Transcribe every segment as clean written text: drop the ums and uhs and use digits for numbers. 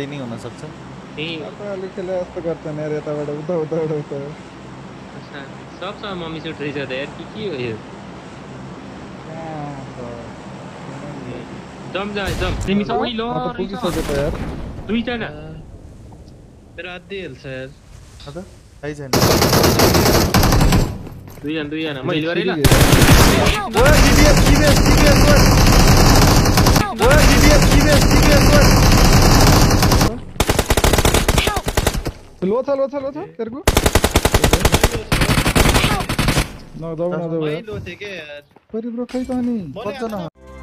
नहीं होना सक्छ अलि खेले जस्तो गर्छन् यार यताबाट उता उता उता सबसँग मम्मी सुट रहेछ त यार के हो यो जम जा जम तिमी त ओइ ल पुगिसके त यार दुईजना मेरो आधी हेल्छ यार अदा थाहै छैन दुईजना म हिल गरे ल ओए डिबिएस ओए डिबिएस लोछ तेरको न जाऊ यार लो थे के यार परि ब्रो खै त अनि बच्चन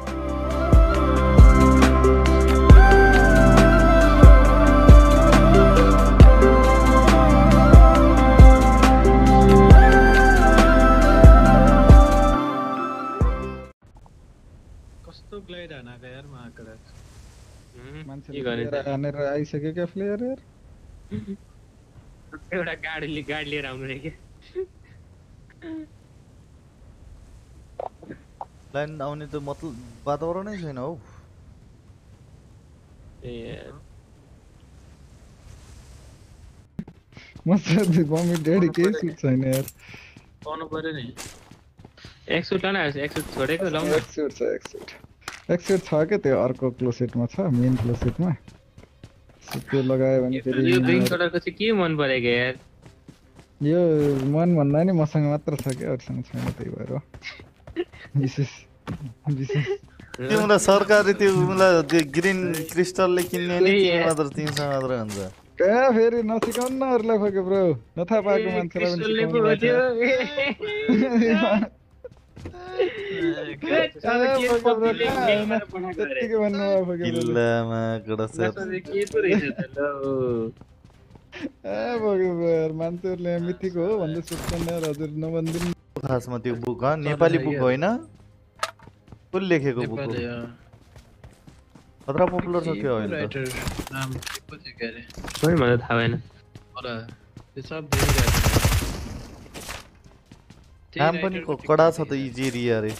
कस्तो ग्लाइड हानाका यार महाकडा मान्छेले हानेर आइसक्यो क्या प्लेयर यार एउटा गाडी लिएर आउनु रे के लाइन आउने त मतलब वातावरणै छैन हौ ए मसँग बमी डेडी केही सुट छैन यार पाउनु पर्यो नि एक सुट न एक सुट छोडेको लाउन एक सुट छ के त्यो अर्को क्लोसेटमा छ मेन क्लोसेटमा त्यो लगायो भने फेरि यो ग्रीन कलरको चाहिँ के मन परेको यार यो मन भन्दा नि मसँग मात्र छ के अरूसँग छैन त्यही भएर विशेष तिमीलाई सरकारले त्यो ग्रीन क्रिस्टलले किन्ने नि तिमीसँग मात्र हुन्छ कहाँ फेरि नसिकाउनु न अरूलाई फक्यो ब्रो नथा पाएको मान्छेलाई मान्छेहरूले मिथिको हो भन्दै सोध्छन् यार हजुर नभन्दिनु खासमा त्यो बुक नेपाली बुक होइन कसले लेखेको बुक हो खतरा पपुलर छ के होइन नाम को थियो के अरे खोइ मलाई थाहा भएन होला त्यो सब देखिरहेको नाम पनि कडा छ त इजेरिया रे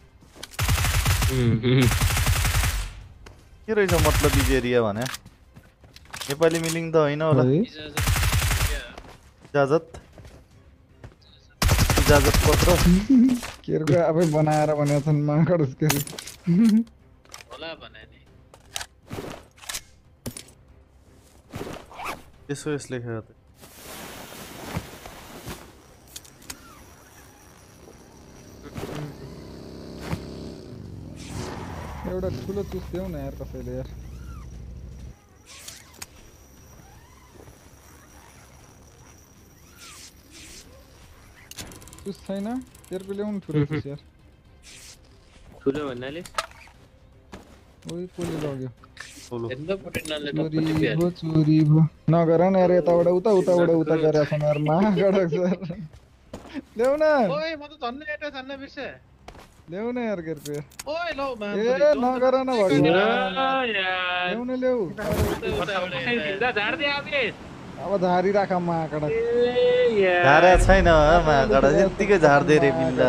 के रहेछ मतलब इजेरिया भने नेपाली मिलिङ त होइन होला इजाजत पत्र केरको आफै बनाएर भनेका छन् माकड उसके होला भने नि यसो यस लेखेको त एउटा ठुलो चुस देऊ न यार कसैले यार चुस छैन तेरको ल्याउनु ठुलो चुस यार ठुलो भन्नाले ओइ कोले लग्यो चोरी भो नगर न यार यताबाट उता गरेर छन् यार महागडक सर ल्याउ न ओइ म त झन् एटा छन्न बिर्से ल्याउ न यार केरको ओइ लौ मा ए नगर न भगवान ल्याउ झार्दै आबे अब झारी राख महागडक झारे छैन महागडक यतिकै झार्दै रे बिल्ला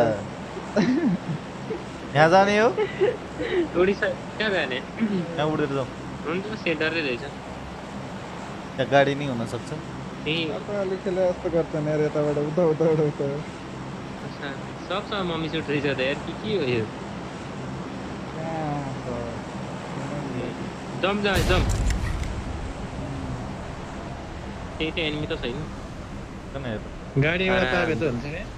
यहाँ जाने हो ओडिसा कहाँ जाने यहाँ उडेर जाऊ हुन्छ सेन्टरै रहेछ त्यहाँ गाडी नै हुन सक्छ अलि खेले जस्तो गर्छन् यार यताबाट उता सबसँग मम्मी सुट रहेछ त यार के हो यो जम जा जम त्यही एनिमी त छैन गाडी एउटा पाए त हुन्छ के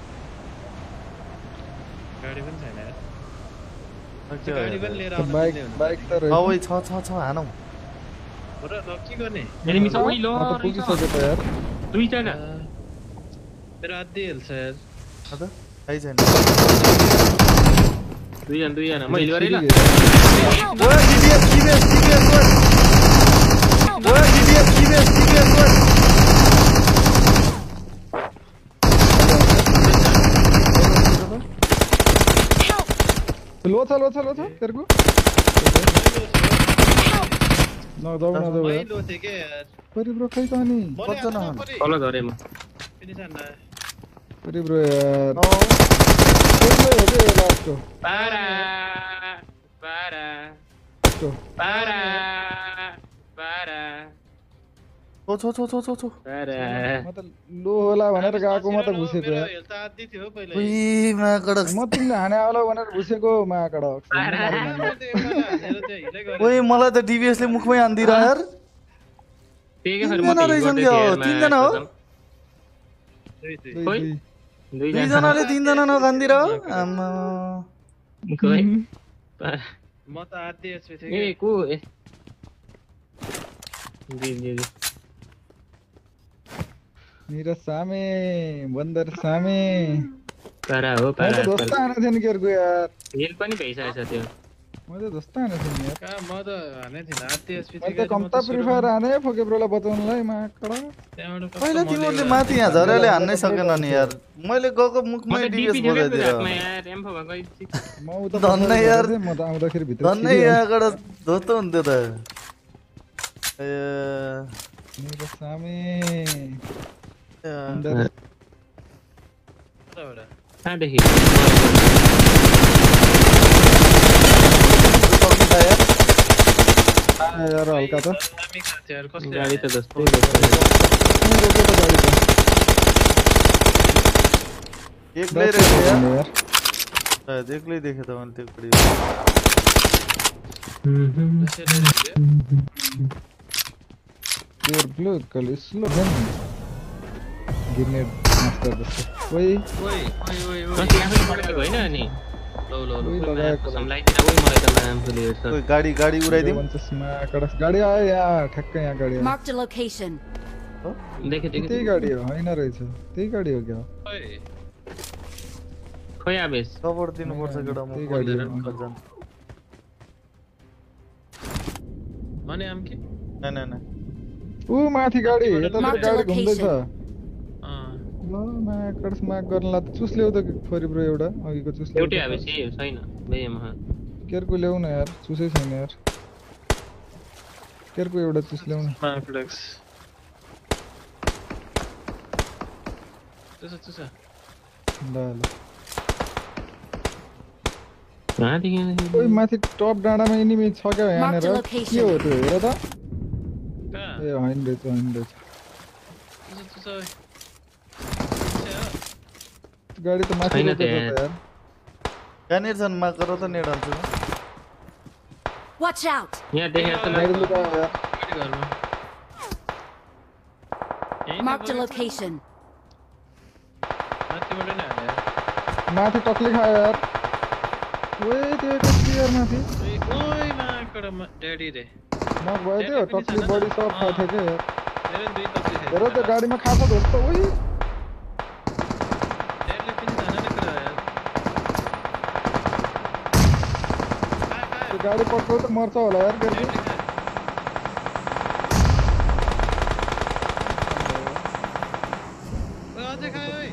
गाडी पनि छैन यार गाडी पनि लिएर आउनु बाइक त रहेछ ओइ छ हानौ र के गर्ने एनिमी छ ओइ ल पुगिसके त यार दुईजना मेरो आधी हेल्छ यार अदा थाहै छैन दुईजना म हिल गरे ल ओए डिबिएस ओए डिबिएस लोछ तेरको न जाऊ लो थे के यार परि ब्रो खै त अनि बच्चन तल झरे म पनि छन् परि ब्रो यार पारा छो छो छो छो छो छो अरे म त लो होला भनेर गएको म त घुसेको यार हेल्थ आदि थियो पहिले उई माकडक म तिमीले हाने आउला भनेर घुसेको माकडक हानेर चाहिँ हिलै गरे ओइ मलाई त डिभिएस ले मुखमै हान्दिरा यार त्यही फेरि म तीनजना त हिल रहेछन् गर्दै क्या थिएँ हो यार तीनजना हो दुई खोइ दुई दुईजनाले तीनजना नखान्दिरा हो आम्मा खोइ म त आदि एचपी थिएँ ए को ए जी जी जी मेरो सामे बन्दर सामे पारा हो म पारा त ध्वस्त हाने थिएँ नि केरको यार हिल पनि भइसकेछ त्यो म त ध्वस्त हाने थिएँ नि यार कहाँ म त हाने थिइनँ आदि एचपी मैले थिएँ त कम्ता प्रिफायर हाने फोकेब्रोलाई बचाउनलाई माकडक त्यहाँबाट पहिला तिमीहरूले माथि यहाँ झरेले हान्नै सकेन नि यार मैले गएको म मुखमै त डिभिएस डिपी थियो क्या बजाइदिएर हातमा यार एम्फो भएको म उता धन्न पछाडि यार। झरेको थिएँ म त आउँदाखेरि भित्र धन्नै छिरिहालेँ यहाँबाट ध्वस्त हुन्थ्यो त ए मेरो सामे या। बन्दर कहाँदेखि यार हल्का त गाडी त जस्तै रोक्यो त गाडी त एक्लै रहेछ यार यार सायद एक्लै देखेँ त मैले त्यो गाडी प्योर ब्लू कल स्लो गन ग्रेनेड मास्टर जस्तो ओइ आफै पड्केको होइन अनि ओइ लगाएको सम्लाइदिन उही मलाई त लामसुले हेर्छ ओइ गाडी उडाइदिउँ भन्छस्मा कडस गाडी आयो यहाँ ठ्याक्कै यहाँ गाडी आयो Marked a location. देखे त्यही गाडी हो होइन रहेछ त्यही गाडी हो क्या खोइ आवेश कभर दिनुपर्छ केटा म त्यही गाडी हो जान्छ मने आम के नै नै ऊ माथि गाडी यता Marked a गाडी घुम्दैछ location. ल माकडस माग गर्न ला चुस ल्याउ त फोरी ब्रो एउटा अघिको चुस ल्याउ एउटै आवेश छैन बेमा केरको ल्याउ न यार चुसै छैन यार केरको एउटा चुस ल्याउ न माफ्लेक्स चुसा ल ल कहाँदेखि ओइ माथि टप डाँडामा एनिमी छ क्या यहाँनिर Marked a location. के हो त्यो हेर त कहाँ ए होइन रहेछ चुसा गाडी त माथि छैन रोकेको छ त्यहाँ। त यार कहाँनिर छन् मा गर त नेड हाल्छु म Watch out! यहाँ देखेको त गाडी लुकायो यार गाडी घरमा Marked a location. माथिबाट नै हाने माथि टक्ली खायो यार ओए त्यो कति यार माथि ओइ माकडा ड्याडी रे नक भयो त्यो टक्ली बडी सब खाएको थियो क्या यार मेरो दुई तप्सी थियो हेर त्यो गाडीमा खाएको ध्वस्त ओइ ड्याडीले पनि जाने कुरा यार त्यो गाडी पक्राउ त मर्छ होला यार केरको अझै खायो ओइ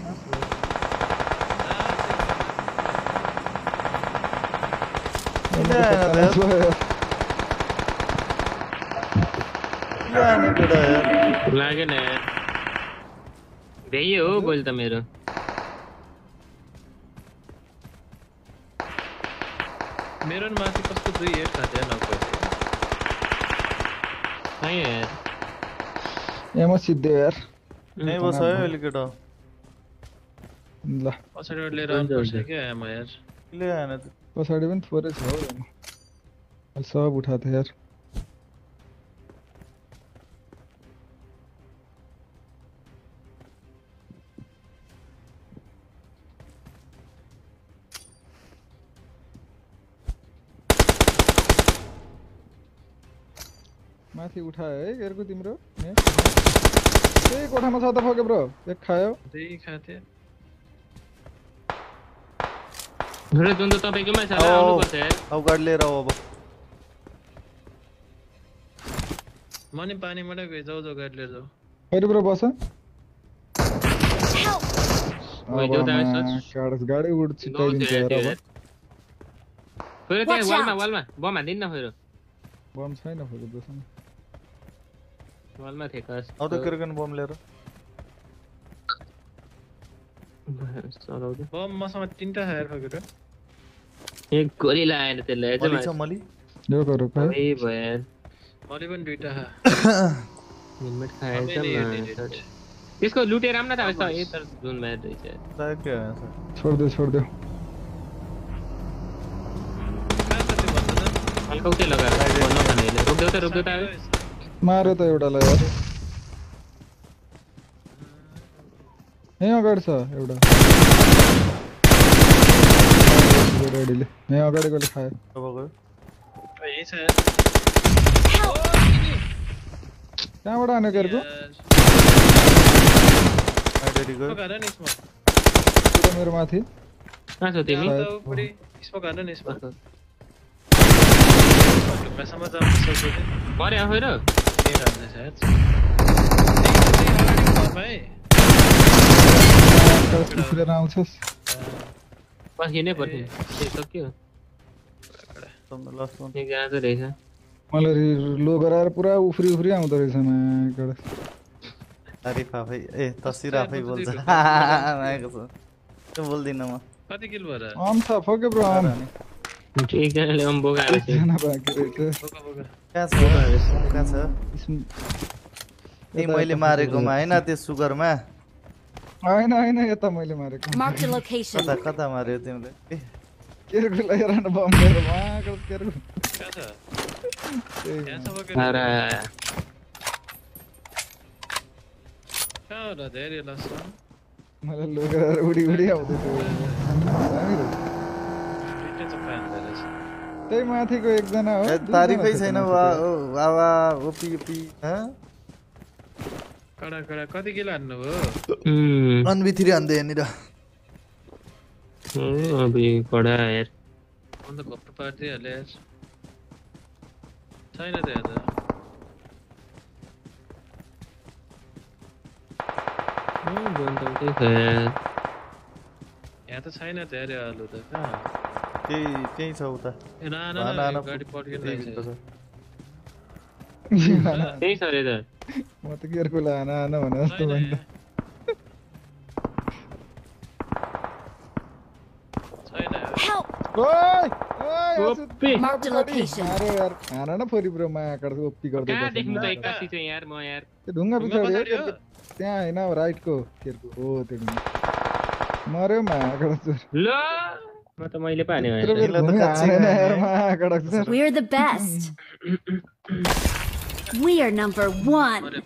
आने केटा यार लागेन यार भ्याइयो हो गोल त मेरो मेरो नि माथि कस्तो दुई हेड खाँदै नगयो छैन यार एमो सिद्धे यार नै बस है अहिले केटा ल पछाडिबाट लिएर आउनुपर्छ क्या म यार ले आएन त पछाडि पनि थोरै छ हौ एमो अहिले सब उठाएको थियो यार माथि उठायो है केरको तिम्रो त्यही कोठामा छ त फोके ब्रो एक खायो दुई खाथे धुरे जुन त तपाईकोमै छ ल आउनुपर्छ यार अब गाडी लिएर आऊ अब म नि पानीबाट गएँ जाऊ जाऊ गाडी लिएर जाऊ फेरि ब्रो बस Help! ओइ देउ त काडस गाडी उड छिटाइदिन्छ यार अब फेरि त्यहाँ Watch वालमा out! वालमा बम हान्दिन न फेरि बम छैन फोके ब्रोसँग वालमा थेकास आउ त केरकन बम लिएर चलाउँदै बम मसँग तीनटा छ यार फकेर एक गोली लाएन त्यसले मली छ मली यो गरौ खै भयो यार मैले पनि दुईटा छ हेलमेट खाएछ म त्यसको लुटेर आउन त अब यता जुन म्याच रहेछ के छोड दे हल्का उतै लगाएर भन्नु भनेले रोक्देऊ त मारे त एउटालाई यार यहाँ अगाडि छ एउटा रेडीले यहाँ अगाडिकोले खायो यही छ कहाँबाट आने केरको मेरो माथि कहाँ छ तिमी गरे आफै र उफ्रेर आउँछस् पस्किनै पर्छ के सक्यो एक गाजो रहेछ मलाई लो गराएर पुरा उफ्री आउँदो रहेछ माकडा तारिफ आफै तस्बिर आफै बोल्छ मागेको छ त्यो बोल्दिन म कति किल भएर आम छ फके ब्रो आम एकजनाले बोकाएको छ जना बाँकी रहेछ कहाँ छ ए मैले मारेकोमा हैन त्यो सुगरमा हैन यता मैले मारेको Marked a location. कता मार्यो तिमीले केरको लगाएर बम गरेर माकडा केरको कहाँ छ यहाँ छ अरे कहाँ र धेरै लस मलाई लो गराएर उडी आउँदै थियो त्यही माथिको एकजना हो तारिफै छैन वा ओपी कडा कति किलो हान्नु भयो अनभित्री हान्दै यहाँनिर अबे कडा यार अन्त घप्प पार्दिहाल्यो यार छैन त यहाँ त छैन त यार आलु त कहाँ त्यही छ उता गाडी पड्किरहेछ त्यही छ रे त म त केरको लाना भने जस्तो भन्छ Help! ओइ Marked a location. अरे यार खाना न फोरी ब्रो माकडा ओपी गर्दै कहाँ बस्छ देख्नु त एक्कासी चाहिँ यार म यार त्यो ढुङ्गा पछाडि पछाडि हो? त्यहाँ हैन राइटको केरको हो त्यो ढुङ्गा मर्यो माकडा चोर ल म त मैले पो हाने त्यत्रो बेर घुमी हानेन यार माकडा चोर We're the best. We are number 1. मरे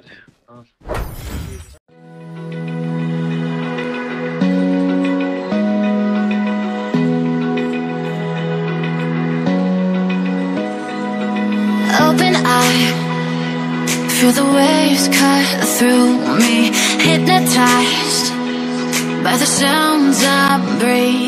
Open eye, feel the waves cut through me, hypnotized by the sounds I breathe.